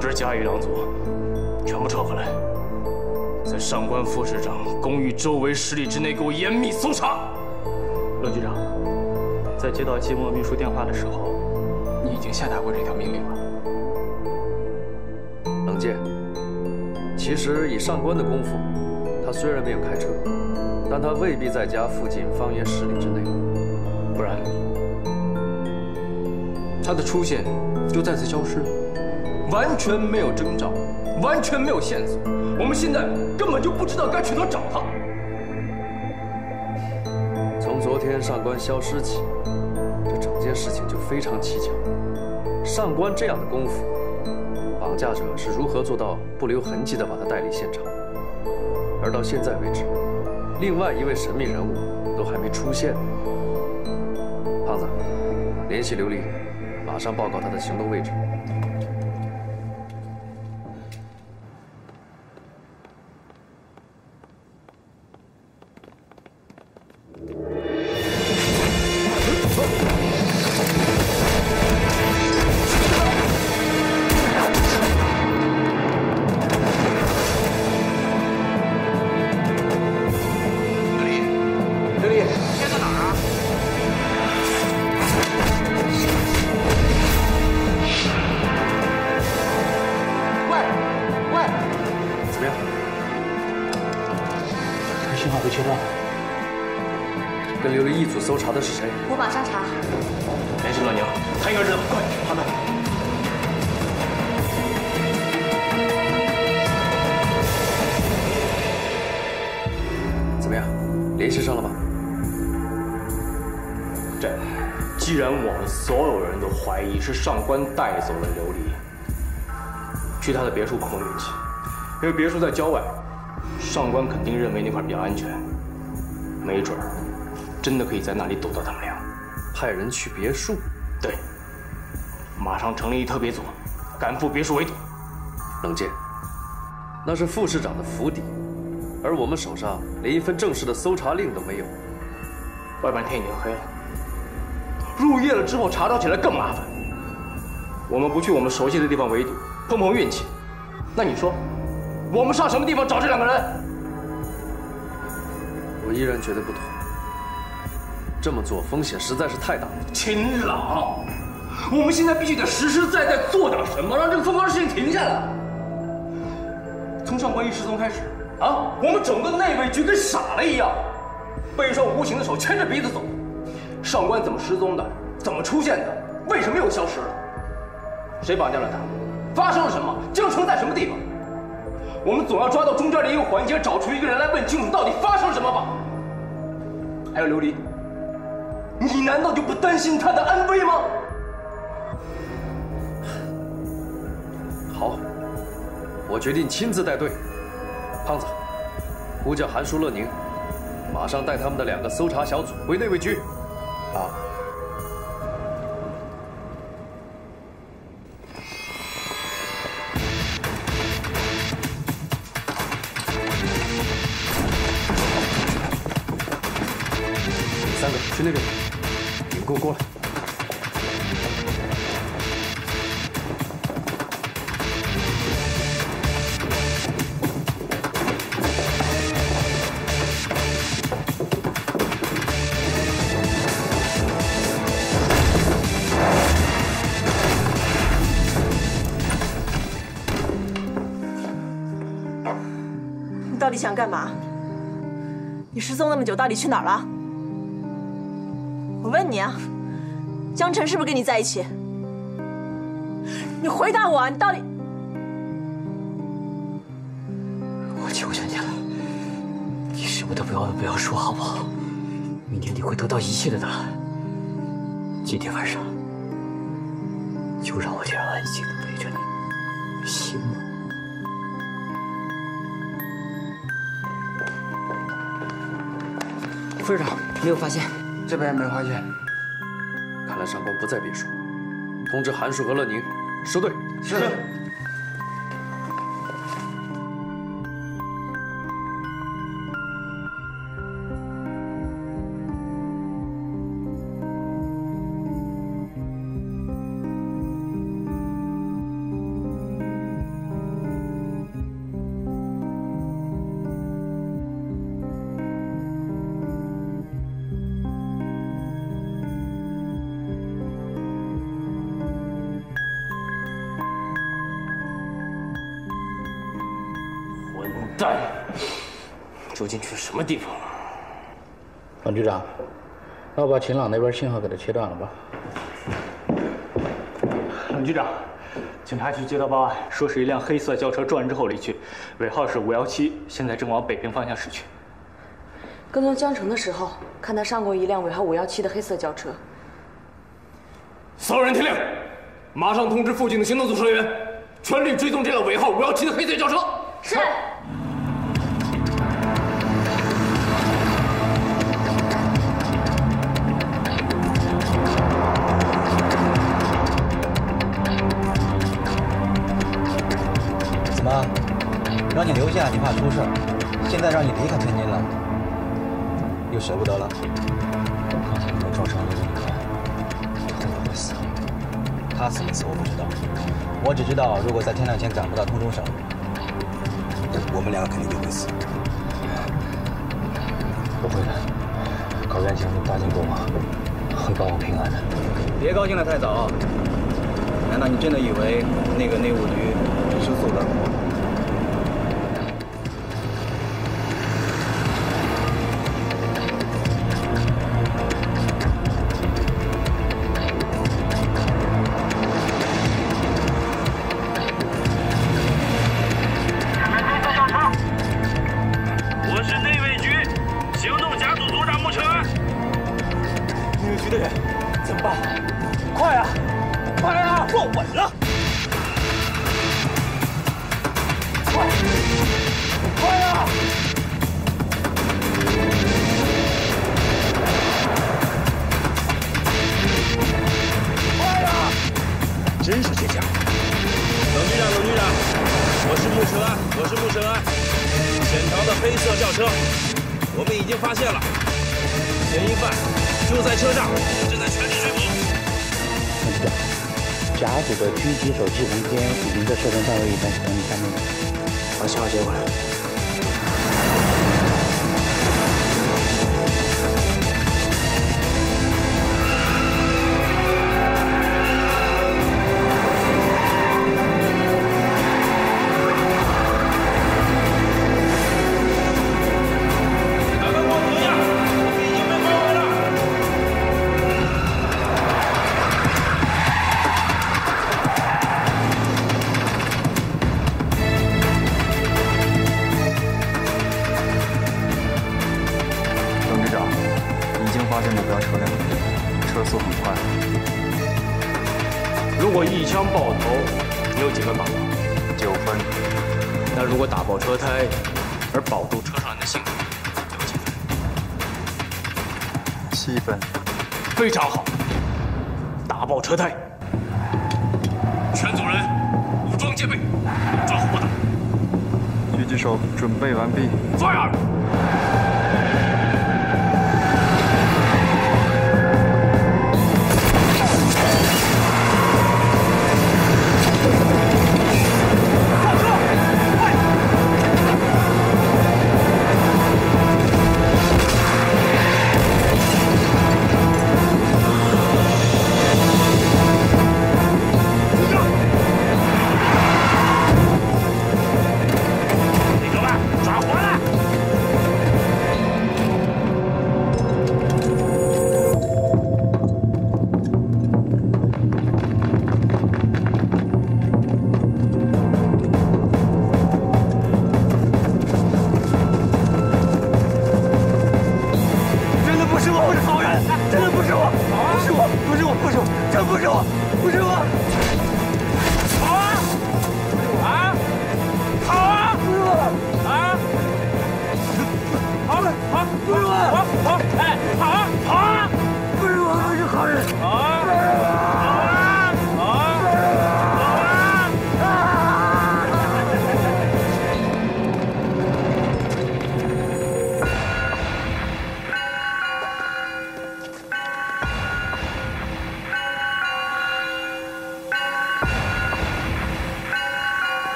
知嘉义两组，全部撤回来，在上官副市长公寓周围10里之内给我严密搜查。 冷局长，在接到季末秘书电话的时候，你已经下达过这条命令了。 冷剑，其实以上官的功夫，他虽然没有开车，但他未必在家附近方圆10里之内。 不然，他的出现就再次消失了，完全没有征兆，完全没有线索。我们现在根本就不知道该去哪儿找他。 从昨天上官消失起，这整件事情就非常蹊跷。上官这样的功夫，绑架者是如何做到不留痕迹地把他带离现场？而到现在为止，另外一位神秘人物都还没出现。胖子，联系琉璃，马上报告他的行动位置。跟琉璃一组搜查的是谁？ 我马上查。 联系乐宁，他应该知道。快，好的。 怎么样，联系上了吗？ 既然我们所有人都怀疑是上官带走了琉璃，去他的别墅碰碰运气，因为别墅在郊外，上官肯定认为那块比较安全，没准儿真的可以在那里堵到他们俩。 派人去别墅？ 对，马上成立一特别组，赶赴别墅围堵。 冷剑，那是副市长的府邸，而我们手上连一份正式的搜查令都没有。 外边天已经黑了，入夜了之后查找起来更麻烦。我们不去我们熟悉的地方围堵，碰碰运气，那你说，我们上什么地方找这2个人？ 我依然觉得不妥。这么做风险实在是太大了。 秦朗，我们现在必须得实实在在做点什么，让这个疯狂的事情停下来。从上官一失踪开始，我们整个内卫局跟傻了一样，被一双无形的手牵着鼻子走。上官怎么失踪的？怎么出现的？为什么又消失了？谁绑架了他？发生了什么？江城在什么地方？我们总要抓到中间的一个环节，找出一个人来问清楚到底发生了什么吧。还有琉璃，你难道就不担心他的安危吗？ 好，我决定亲自带队。胖子，呼叫韩叔、乐宁，马上带他们的2个搜查小组回内卫局。 好。 3个去那边，你们跟我过来。 你到底想干嘛？你失踪那么久，到底去哪儿了？我问你啊，江晨是不是跟你在一起？你回答我啊！你到底…… 我求求你了，你什么都不要说，好不好？明天你会得到一切的答案。今天晚上，就让我这样安静的陪着你，行吗？ 副市长没有发现。 这边也没发现。 看来上官不在别墅，通知韩叔和乐宁收队。 是。 蛋，究竟去什么地方了？ 王局长，那我把秦朗那边信号给他切断了吧。 冷局长，警察局接到报案，说是一辆黑色轿车撞人之后离去，尾号是517，现在正往北平方向驶去。 跟踪江城的时候，看他上过一辆尾号517的黑色轿车。 所有人听令，马上通知附近的行动组成员，全力追踪这辆尾号517的黑色轿车。 是。 怎么，让你留下你怕出事儿，现在让你离开天津了，又舍不得了？ 刚才没撞上那个，你看，以后也会死。 他死没死我不知道，我只知道如果在天亮前赶不到通州省，我们两个肯定就会死。 不会的，高院长，你答应过我，会保我平安的。 别高兴得太早，难道你真的以为那个内务局吃素的？ 我是内卫局行动甲组组长穆成安。 内卫局的人怎么办？快啊！快啊！坐稳了！快！快啊！快啊！ 真是倔强。冷局长，我是穆成安，潜逃的黑色轿车，我们已经发现了，嫌疑犯就在车上，正在全力追捕。 王局长，甲组的狙击手季鹏天已经在射程范围以内，等你下命令。 把信号接过来。 如果一枪爆头，你有几分把握 ？9分。 那如果打爆车胎，而保住车上人的性命，有几分 ？7分。 非常好，打爆车胎。全组人武装戒备，抓活打。 狙击手准备完毕。 Fire！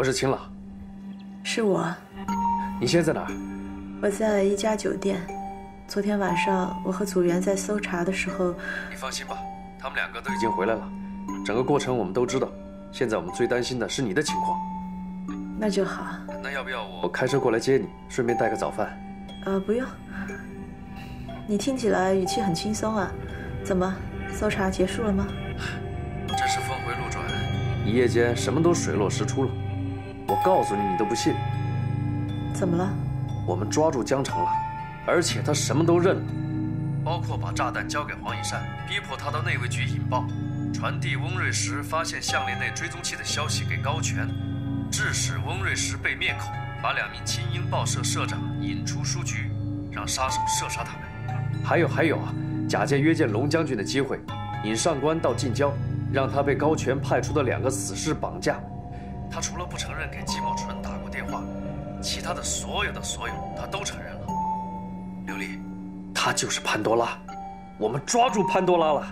是青朗。 是我。 你现在在哪儿？ 我在一家酒店。昨天晚上我和组员在搜查的时候， 你放心吧，他们2个都已经回来了，整个过程我们都知道。现在我们最担心的是你的情况。 那就好。 那要不要我开车过来接你，顺便带个早饭？ 不用。你听起来语气很轻松啊，怎么，搜查结束了吗？ 真是峰回路转，一夜间什么都水落石出了。我告诉你，你都不信。 怎么了？ 我们抓住江城了，而且他什么都认了，包括把炸弹交给黄以善，逼迫他到内卫局引爆，传递翁瑞石发现项链内追踪器的消息给高全，致使翁瑞石被灭口，把2名青鹰报社社长引出书局，让杀手射杀他们。还有啊，假借约见龙将军的机会，引上官到近郊，让他被高全派出的2个死士绑架。他除了不承认给季茂纯打过电话，其他的所有他都承认了。琉璃，他就是潘多拉，我们抓住潘多拉了。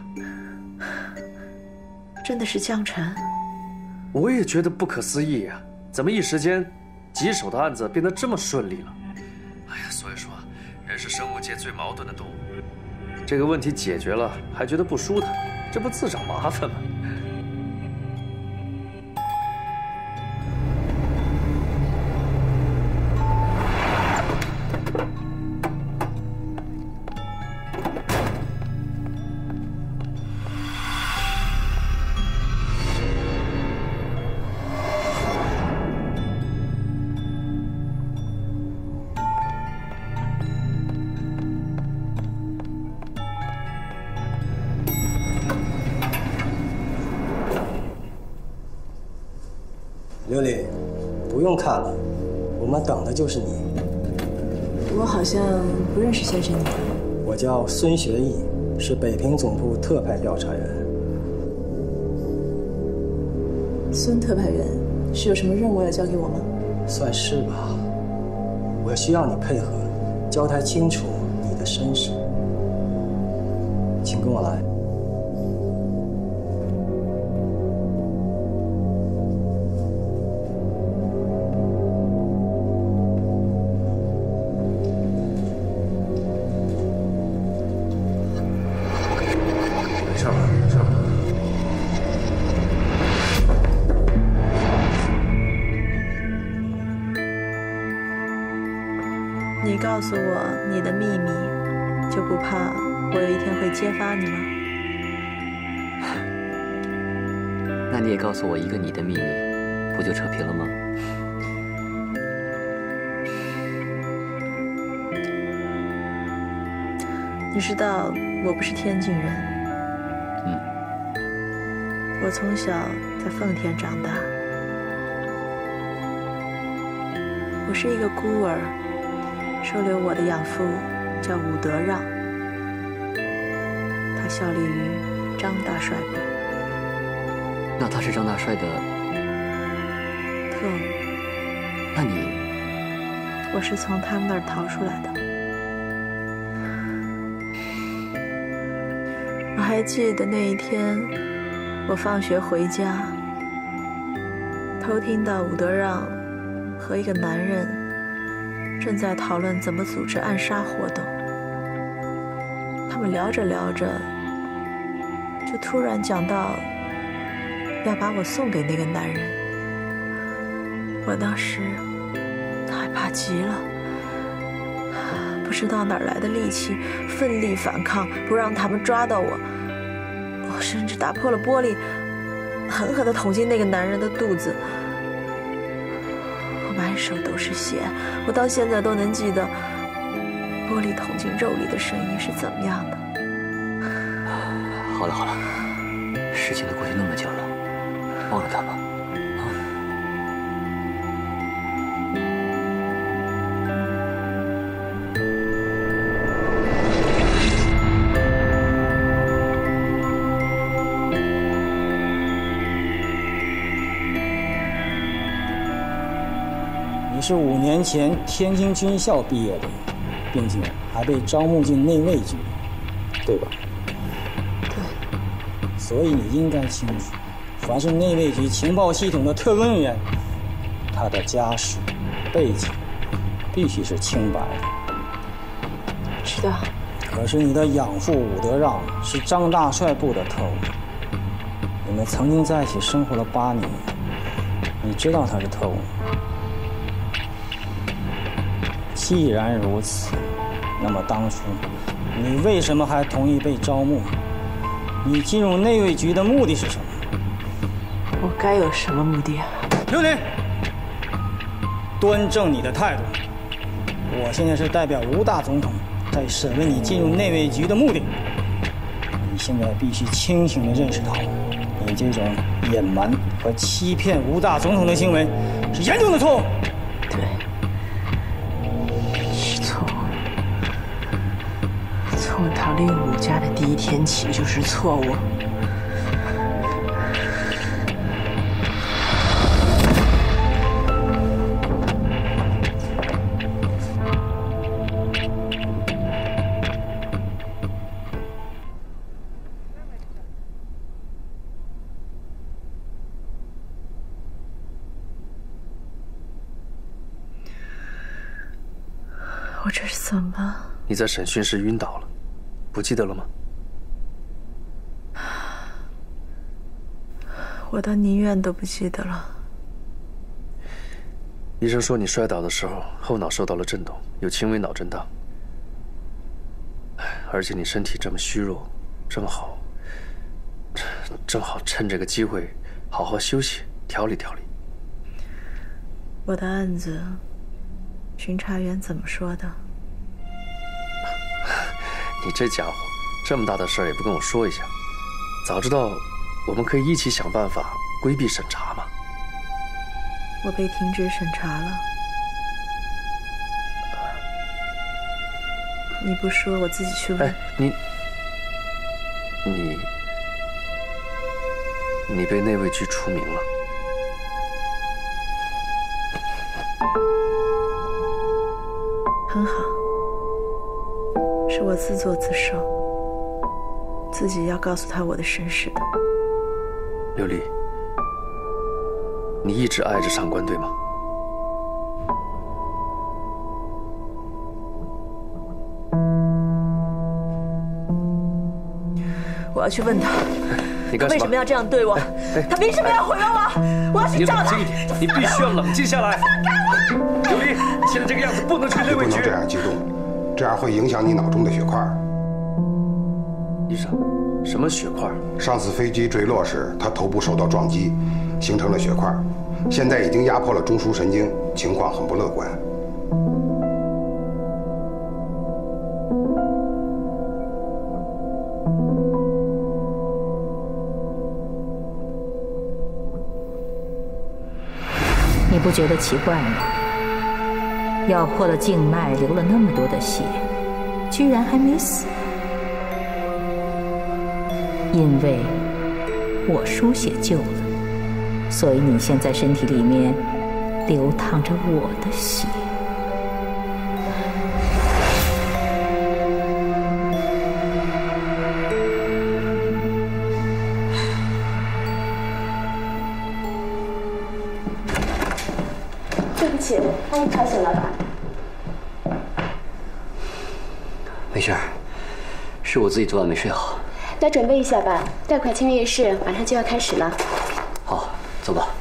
真的是江晨？ 我也觉得不可思议呀，怎么一时间棘手的案子变得这么顺利了？哎呀，所以说人是生物界最矛盾的动物。这个问题解决了，还觉得不舒坦，这不自找麻烦吗？ 琉璃，不用看了，我们等的就是你。 我好像不认识先生你。 我叫孙学义，是北平总部特派调查员。 孙特派员是有什么任务要交给我吗？ 算是吧。我需要你配合，交代清楚你的身世。请跟我来。 你告诉我你的秘密，就不怕我有一天会揭发你吗？ 那你也告诉我一个你的秘密，不就扯平了吗？ 你知道我不是天津人。我从小在奉天长大，我是一个孤儿。收留我的养父叫武德让，他效力于张大帅部。 那他是张大帅的特务？ 那你？ 我是从他们那儿逃出来的。我还记得那一天，我放学回家，偷听到武德让和一个男人正在讨论怎么组织暗杀活动。他们聊着聊着，就突然讲到要把我送给那个男人。我当时害怕极了，不知道哪儿来的力气，奋力反抗，不让他们抓到我。我甚至打破了玻璃，狠狠地捅进那个男人的肚子。满手都是血，我到现在都能记得玻璃捅进肉里的声音是怎么样的。 好了好了，事情都过去那么久了，忘了他吧。 你是5年前天津军校毕业的，并且还被招募进内卫局，对吧？ 对。 所以你应该清楚，凡是内卫局情报系统的特工人员， 他的家世背景必须是清白的。 知道。 可是你的养父武德让是张大帅部的特务，你们曾经在一起生活了8年，你知道他是特务吗？既然如此，那么当初你为什么还同意被招募？你进入内卫局的目的是什么？ 我该有什么目的啊？ 刘林，端正你的态度。我现在是代表吴大总统在审问你进入内卫局的目的。你现在必须清醒地认识到，你这种隐瞒和欺骗吴大总统的行为是严重的错误。 对，是错误。从我逃离武家的第一天起就是错误。我这是怎么？ 你在审讯时晕倒了，不记得了吗？ 我到宁愿都不记得了。 医生说你摔倒的时候后脑受到了震动，有轻微脑震荡。而且你身体这么虚弱，正好趁这个机会好好休息，调理调理。 我的案子，巡查员怎么说的？ 你这家伙，这么大的事儿也不跟我说一下，早知道我们可以一起想办法规避审查嘛。 我被停止审查了。你不说，我自己去问。 哎，你被内卫局除名了。 很好，是我自作自受，自己要告诉他我的身世的。 琉璃，你一直爱着上官，对吗？ 我要去问他，他为什么要这样对我？他凭什么要毁了我？我要去找他。 你必须要冷静下来。放开我！琉璃，你现在这个样子不能去内卫局。 不能这样激动，这样会影响你脑中的血块。 医生，什么血块？ 上次飞机坠落时，他头部受到撞击，形成了血块，现在已经压迫了中枢神经，情况很不乐观。 你不觉得奇怪吗？咬破了静脉，流了那么多的血，居然还没死。因为我输血救了，所以你现在身体里面流淌着我的血。 对不起，把你吵醒了吧？ 没事，是我自己昨晚没睡好。 来准备一下吧，贷款签约仪式马上就要开始了。 好，走吧。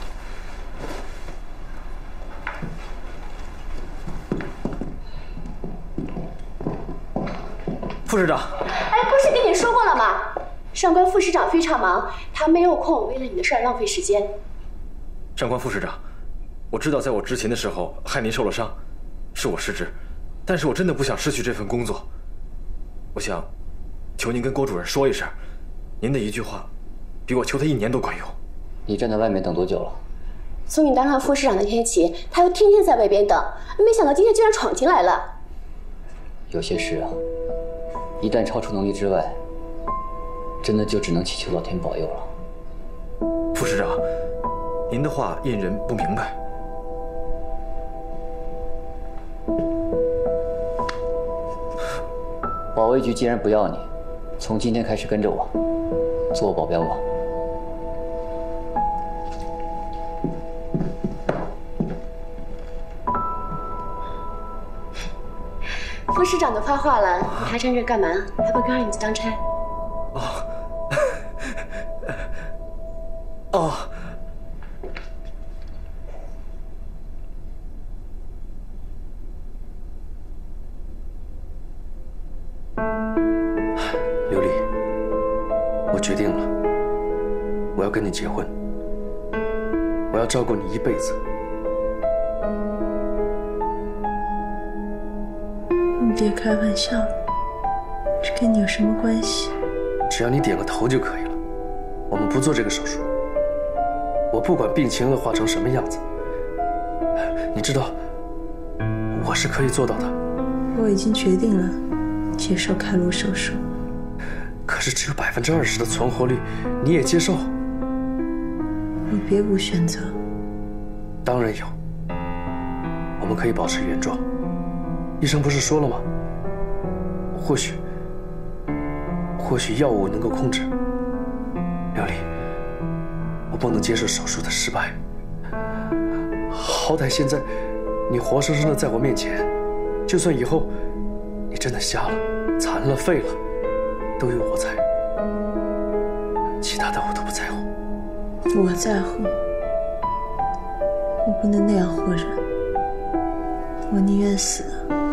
副市长。 哎，不是跟你说过了吗？上官副市长非常忙，他没有空为了你的事儿浪费时间。 上官副市长，我知道在我执勤的时候害您受了伤，是我失职，但是我真的不想失去这份工作。我想求您跟郭主任说一声，您的一句话比我求他1年都管用。 你站在外面等多久了？ 从你当上副市长那天起，他又天天在外边等，没想到今天居然闯进来了。 有些事啊，一旦超出能力之外，真的就只能祈求老天保佑了。 副市长，您的话印人不明白。 保卫局既然不要你，从今天开始跟着我，做我保镖吧。 副市长都发话了，你还站这干嘛？还不赶紧去当差？ 哦。琉璃，我决定了，我要跟你结婚，我要照顾你一辈子。 你别开玩笑，这跟你有什么关系？ 只要你点个头就可以了。我们不做这个手术，我不管病情恶化成什么样子，你知道，我是可以做到的。 我已经决定了，接受开颅手术。 可是只有20%的存活率，你也接受？ 我别无选择。 当然有，我们可以保持原状。医生不是说了吗？或许药物能够控制。琉璃，我不能接受手术的失败。好歹现在你活生生的在我面前，就算以后你真的瞎了、残了、废了，都有我在，其他的我都不在乎。 我在乎，我不能那样活着，我宁愿死。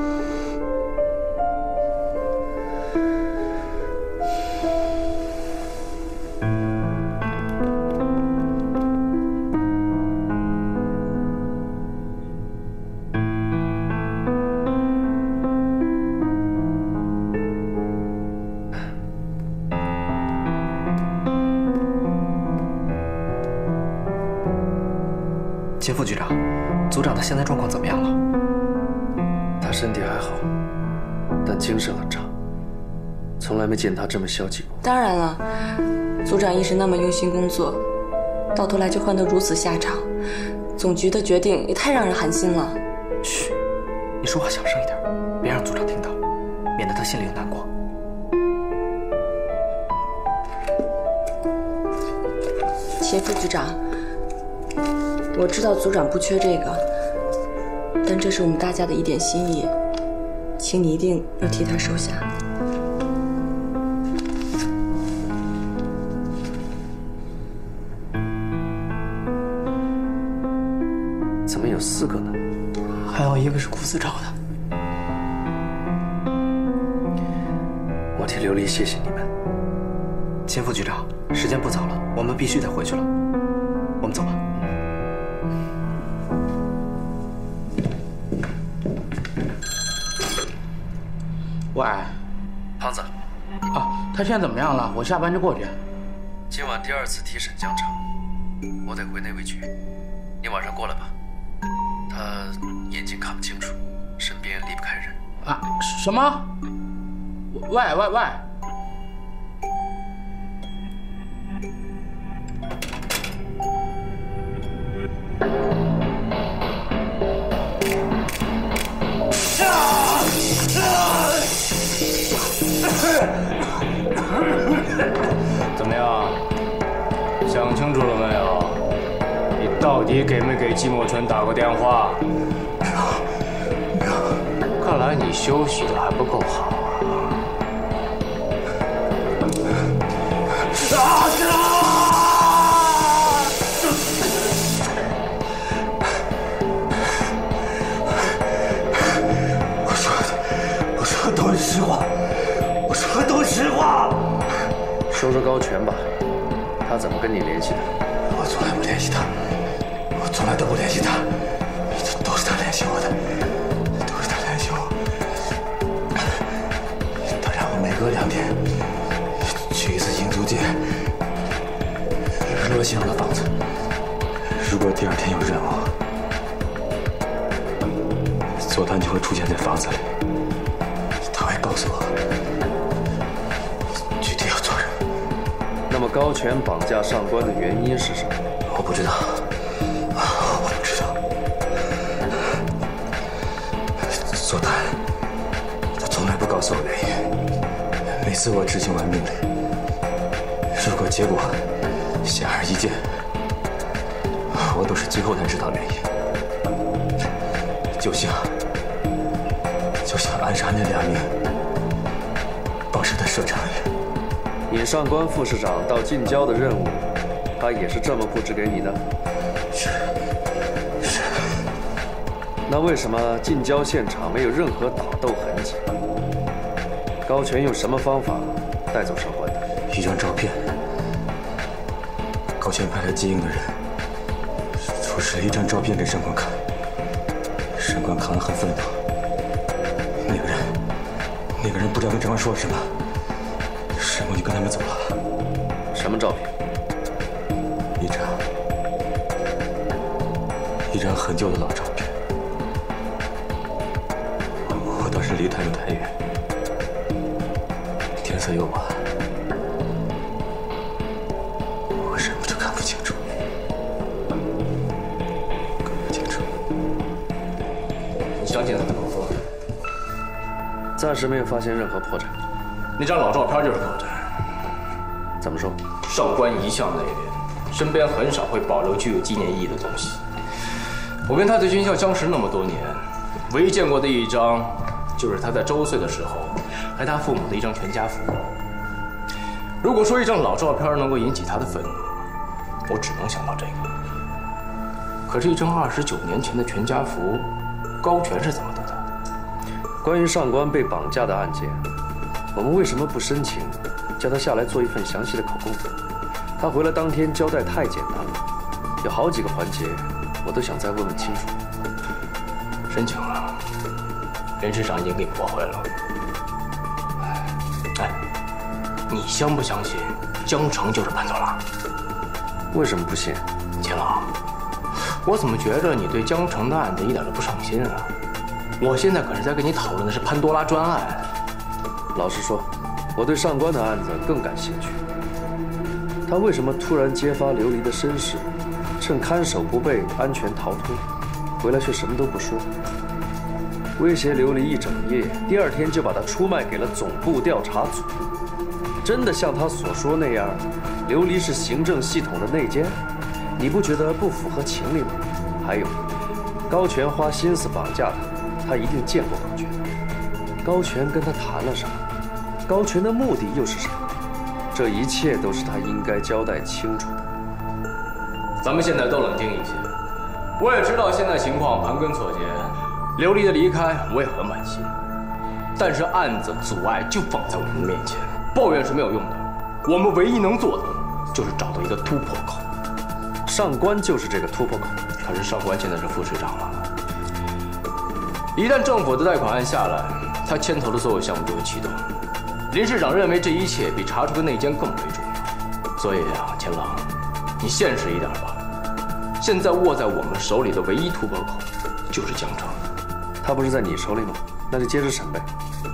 秦副局长，组长他现在状况怎么样了？ 他身体还好，但精神很差，从来没见他这么消极过。 当然了，组长一直那么用心工作，到头来就换得如此下场，总局的决定也太让人寒心了。 嘘，你说话小声一点，别让组长听到，免得他心里有难过。 秦副局长，我知道组长不缺这个，但这是我们大家的一点心意，请你一定要替他收下。 怎么有4个呢？ 还有一个是顾司找的。 我替琉璃谢谢你们。 秦副局长，时间不早了，我们必须得回去了，我们走吧。 喂， 胖子。 啊，他现在怎么样了？我下班就过去。 今晚第2次提审江城，我得回内卫局，你晚上过来吧。他眼睛看不清楚，身边离不开人。 啊？什么？喂！ 怎么样？想清楚了没有？你到底给没给季墨纯打过电话？没有。看来你休息的还不够好我说的都是实话，我说的都是实话。说说高全吧，他怎么跟你联系的？ 我从来不联系他，我从来都不联系他，都是他联系我的，都是他联系我。他让我每隔2天去一次英租界，热响的房子。如果第2天有任务，佐丹就会出现在房子里，他会告诉我具体要做什么。 那么高全绑架上官的原因是什么？ 我不知道，我不知道。佐丹，他从来不告诉我原因，每次我执行完命令，如果结果显而易见，我都是最后才知道原因。就像暗杀那2名报社的社长也。 你上官副市长到近郊的任务，他也是这么布置给你的？ 是。 那为什么近郊现场没有任何打斗痕迹？高全用什么方法带走上官的？ 一张照片。高全派来接应的人出示了一张照片给上官看，上官看了很愤怒。那个人不知道跟长官说了什么，上官就跟他们走了。 什么照片？ 一张很旧的老照片。我当时离太远，天色又晚，我什么都看不清楚。 你相信他的口说？ 暂时没有发现任何破绽。 那张老照片就是破绽。 怎么说？ 上官一向内敛，身边很少会保留具有纪念意义的东西。我跟他在军校相识那么多年，唯一见过的一张，就是他在周岁的时候和他父母的一张全家福。如果说一张老照片能够引起他的愤怒，我只能想到这个。可是，一张29年前的全家福，高全是怎么得到的？ 关于上官被绑架的案件，我们为什么不申请叫他下来做一份详细的口供？他回来当天交代太简单了，有好几个环节我都想再问问清楚。 申请了，任市长已经给你驳回了。哎，你相不相信江城就是潘多拉？ 为什么不信？ 秦老，我怎么觉着你对江城的案子一点都不上心啊？我现在可是在跟你讨论的是潘多拉专案。 老实说，我对上官的案子更感兴趣。他为什么突然揭发琉璃的身世，趁看守不备安全逃脱，回来却什么都不说，威胁琉璃一整夜，第2天就把他出卖给了总部调查组？真的像他所说那样，琉璃是行政系统的内奸？你不觉得不符合情理吗？还有，高全花心思绑架他，他一定见过高全。高全跟他谈了什么？高全的目的又是什么？这一切都是他应该交代清楚的。 咱们现在都冷静一些。我也知道现在情况盘根错节，琉璃的离开我也很惋惜，但是案子阻碍就放在我们面前，抱怨是没有用的。我们唯一能做的就是找到一个突破口。 上官就是这个突破口。 可是上官现在是副市长了，一旦政府的贷款案下来，他牵头的所有项目就会启动。林市长认为这一切比查出个内奸更为重要，所以啊，钱郎，你现实一点吧。现在握在我们手里的唯一突破口就是江城。 他不是在你手里吗？那就接着审呗。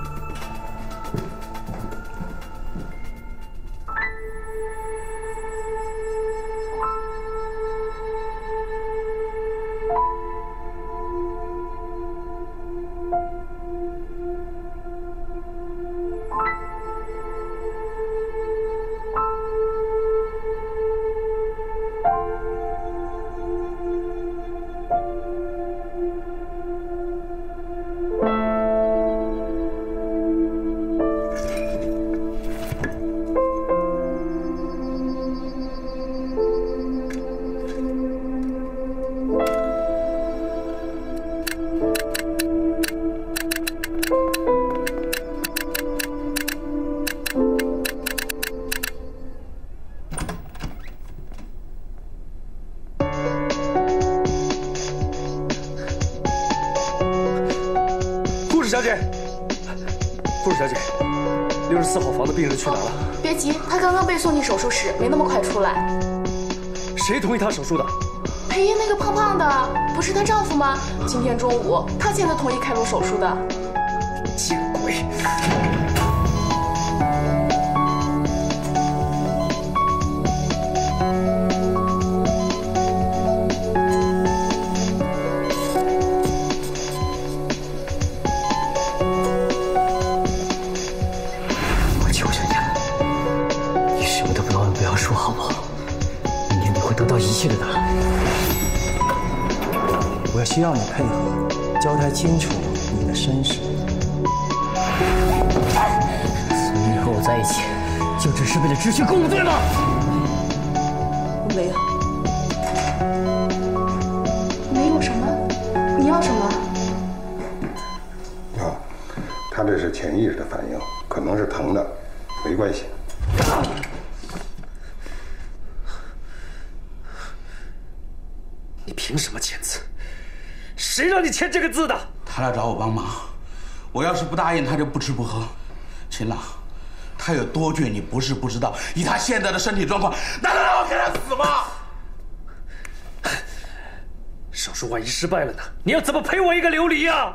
小姐，护士小姐，64号房的病人去哪了？ 别急，他刚刚被送进手术室，没那么快出来。 谁同意他手术的？ 裴英那个胖胖的，不是她丈夫吗？今天中午他签的同意开颅手术的。 见鬼！ 说好不好？明天你会得到一切的答案。 我需要你配合，交代清楚你的身世。 在一起，就只是为了执行公务，对吗？ 我没有。 没有什么？你要什么？ 啊，他这是潜意识的反应，可能是疼的，没关系。 你凭什么签字？谁让你签这个字的？ 他来找我帮忙，我要是不答应，他就不吃不喝。秦朗，他有多倔，你不是不知道。以他现在的身体状况，难道让我看他死吗？ 手术万一失败了呢？你要怎么赔我一个琉璃呀？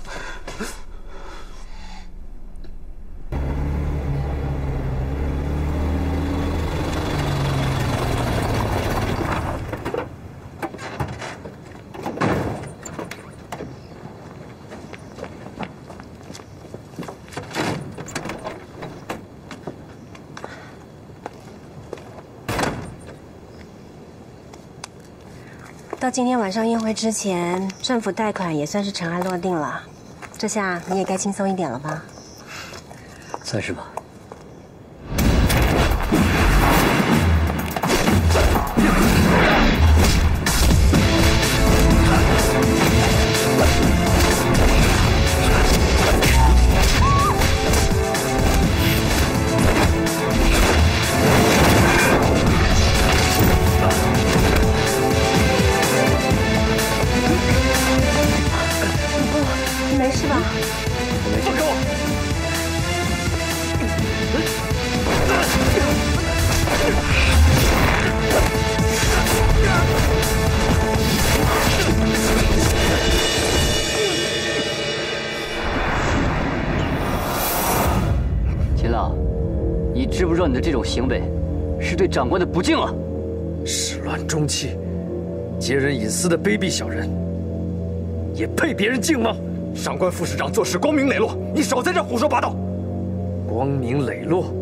到今天晚上宴会之前，政府贷款也算是尘埃落定了，这下你也该轻松一点了吧？ 算是吧。 没事吧？ 我没事。秦朗，你知不知道你的这种行为是对长官的不敬啊？ 始乱终弃、劫人隐私的卑鄙小人，也配别人敬吗？上官副市长做事光明磊落，你少在这胡说八道。光明磊落。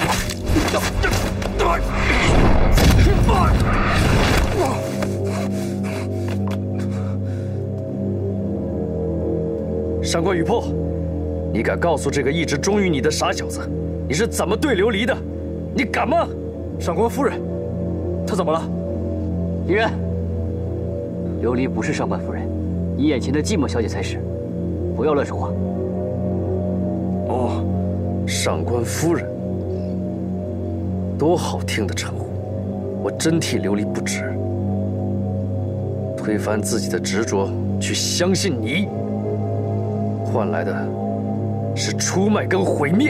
上官雨破，你敢告诉这个一直忠于你的傻小子，你是怎么对琉璃的？你敢吗？ 上官夫人，她怎么了？ 李渊，琉璃不是上官夫人，你眼前的寂寞小姐才是。不要乱说话。 哦，上官夫人，多好听的称呼，我真替琉璃不值。推翻自己的执着，去相信你，换来的是出卖跟毁灭。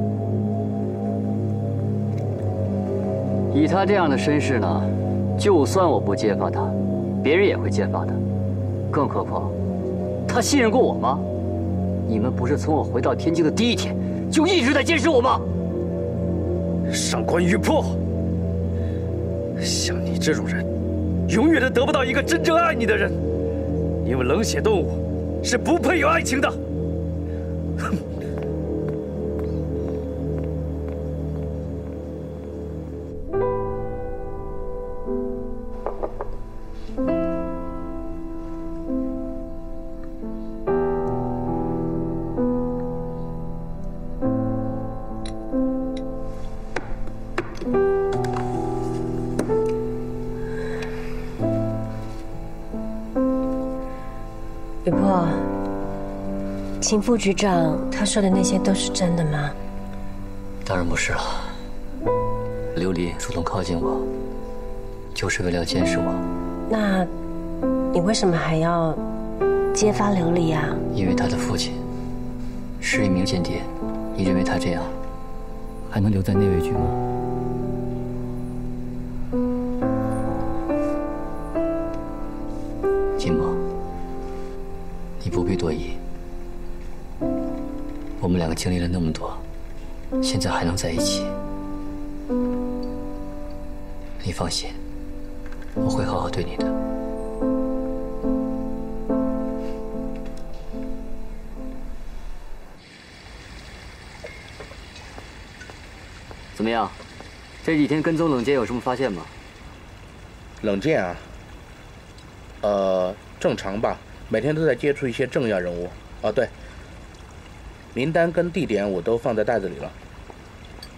以他这样的身世呢，就算我不揭发他，别人也会揭发他。更何况，他信任过我吗？你们不是从我回到天津的第一天就一直在监视我吗？ 上官玉破，像你这种人，永远都得不到一个真正爱你的人，因为冷血动物是不配有爱情的。哼！ 雨破，秦副局长他说的那些都是真的吗？ 当然不是了。琉璃主动靠近我，就是为了要监视我。 那，你为什么还要揭发琉璃呀？ 因为他的父亲是一名间谍，你认为他这样还能留在内卫局吗？金某，你不必多疑。我们两个经历了那么多，现在还能在一起，你放心，我会好好对你的。怎么样？这几天跟踪冷剑有什么发现吗？ 冷剑啊，正常吧，每天都在接触一些重要人物。哦，对，名单跟地点我都放在袋子里了。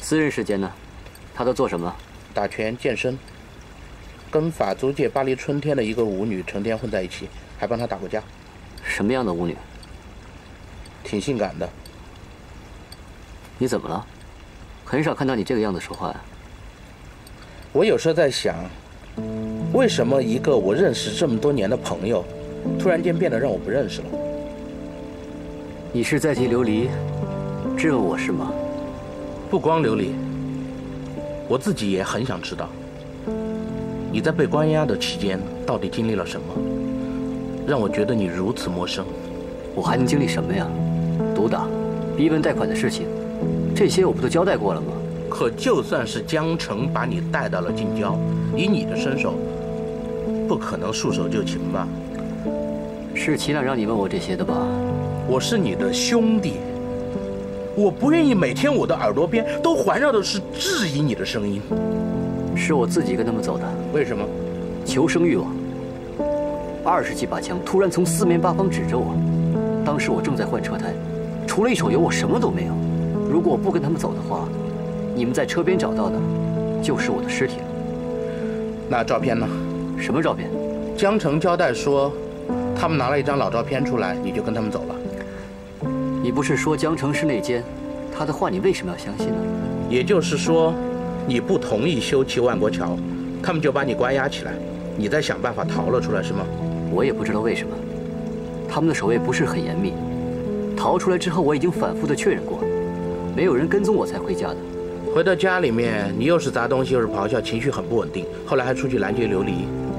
私人时间呢？他都做什么？ 打拳、健身，跟法租界巴黎春天的一个舞女成天混在一起，还帮她打过架。 什么样的舞女？ 挺性感的。 你怎么了？很少看到你这个样子说话呀。 我有时候在想，为什么一个我认识这么多年的朋友，突然间变得让我不认识了？ 你是在替琉璃质问我是吗？ 不光琉璃，我自己也很想知道，你在被关押的期间到底经历了什么，让我觉得你如此陌生。 我还能经历什么呀？毒打、逼问贷款的事情，这些我不都交代过了吗？ 可就算是江城把你带到了近郊，以你的身手，不可能束手就擒吧？ 是齐亮让你问我这些的吧？ 我是你的兄弟，我不愿意每天我的耳朵边都环绕的是质疑你的声音。 是我自己跟他们走的。 为什么？ 求生欲望。20几把枪突然从四面八方指着我，当时我正在换车胎，除了一手油我什么都没有。如果我不跟他们走的话，你们在车边找到的就是我的尸体了。 那照片呢？ 什么照片？ 江城交代说，他们拿了一张老照片出来，你就跟他们走了。 你不是说江城是内奸？他的话你为什么要相信呢？ 也就是说，你不同意修葺万国桥，他们就把你关押起来，你再想办法逃了出来，是吗？ 我也不知道为什么，他们的守卫不是很严密。逃出来之后，我已经反复的确认过，没有人跟踪我才回家的。 回到家里面，你又是砸东西又是咆哮，情绪很不稳定。后来还出去拦截琉璃。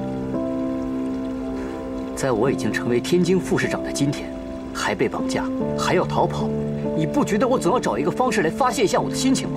在我已经成为天津副市长的今天，还被绑架，还要逃跑，你不觉得我总要找一个方式来发泄一下我的心情吗？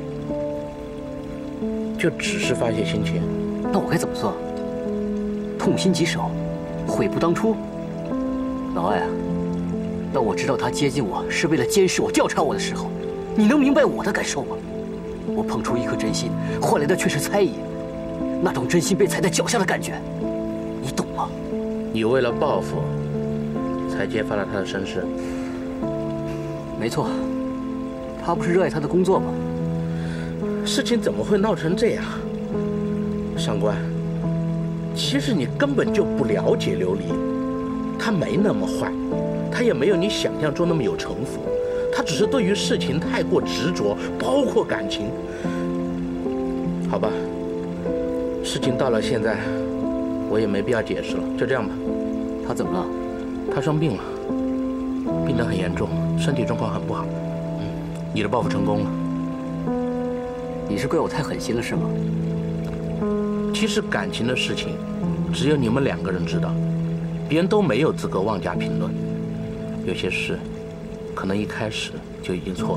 就只是发泄心情？ 那我该怎么做？痛心疾首，悔不当初？老艾啊，当我知道他接近我是为了监视我、调查我的时候，你能明白我的感受吗？我捧出一颗真心，换来的却是猜疑，那种真心被踩在脚下的感觉，你懂吗？ 你为了报复，才揭发了他的身世。 没错，他不是热爱他的工作吗？ 事情怎么会闹成这样？上官，其实你根本就不了解琉璃，他没那么坏，他也没有你想象中那么有城府，他只是对于事情太过执着，包括感情。好吧，事情到了现在，我也没必要解释了，就这样吧。 他怎么了？ 他生病了，病得很严重，身体状况很不好。你的报复成功了。 你是怪我太狠心了是吗？ 其实感情的事情，只有你们2个人知道，别人都没有资格妄加评论。有些事，可能一开始就已经错了。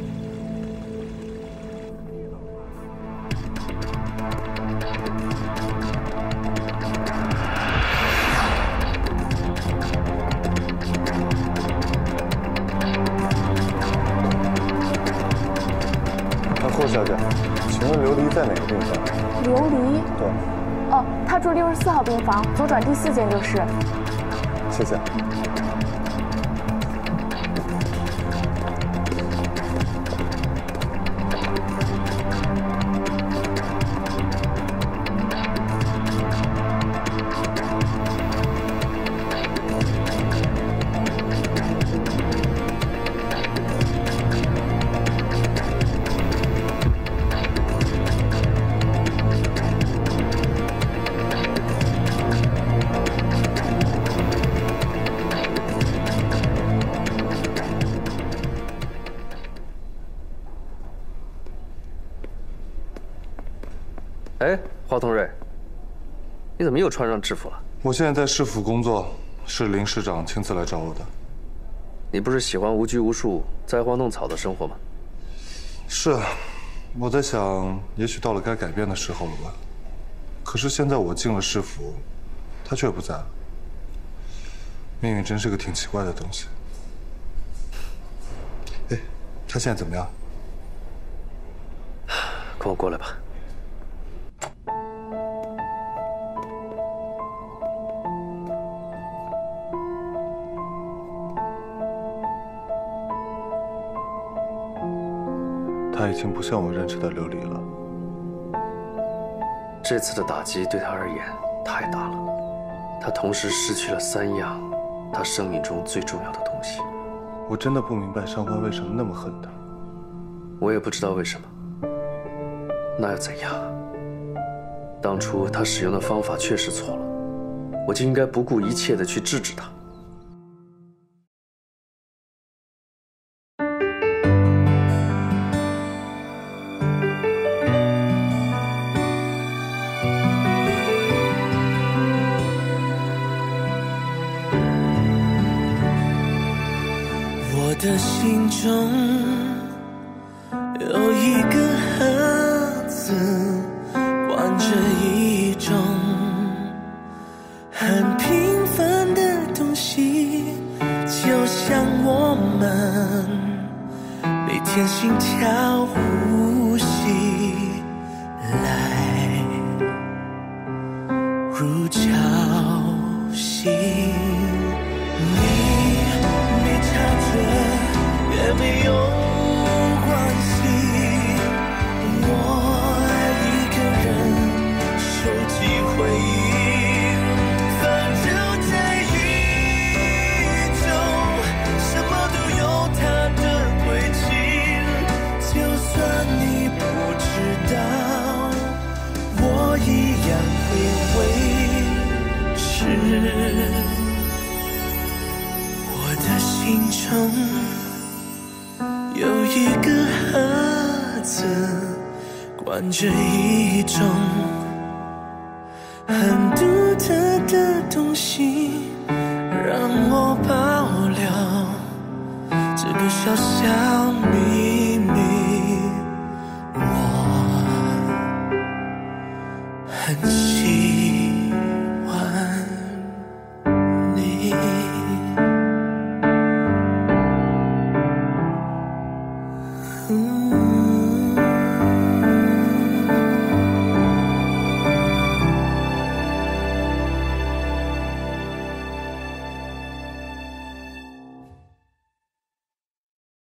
霍小姐，请问琉璃在哪个病房？ 琉璃？ 对。 哦，他住64号病房，左转第4间就是。 谢谢。 哎，华同瑞，你怎么又穿上制服了？ 我现在在市府工作，是林市长亲自来找我的。 你不是喜欢无拘无束、栽花弄草的生活吗？ 是啊，我在想，也许到了该改变的时候了吧。可是现在我进了市府，他却不在了。命运真是个挺奇怪的东西。哎，他现在怎么样？ 跟我过来吧。 他已经经不像我认识的琉璃了。 这次的打击对他而言太大了，他同时失去了3样他生命中最重要的东西。 我真的不明白上官为什么那么恨他。 我也不知道为什么。那又怎样？当初他使用的方法确实错了，我就应该不顾一切地去制止他。 我的心中有一个盒子，关着一种很平凡的东西，就像我们每天心跳呼吸，来如潮汐。也没有关系，我一个人收集回忆，反正在宇宙什么都有它的轨迹，就算你不知道，我一样会维持。我的心中有一个盒子，关着一种很独特的东西，让我保留这个小小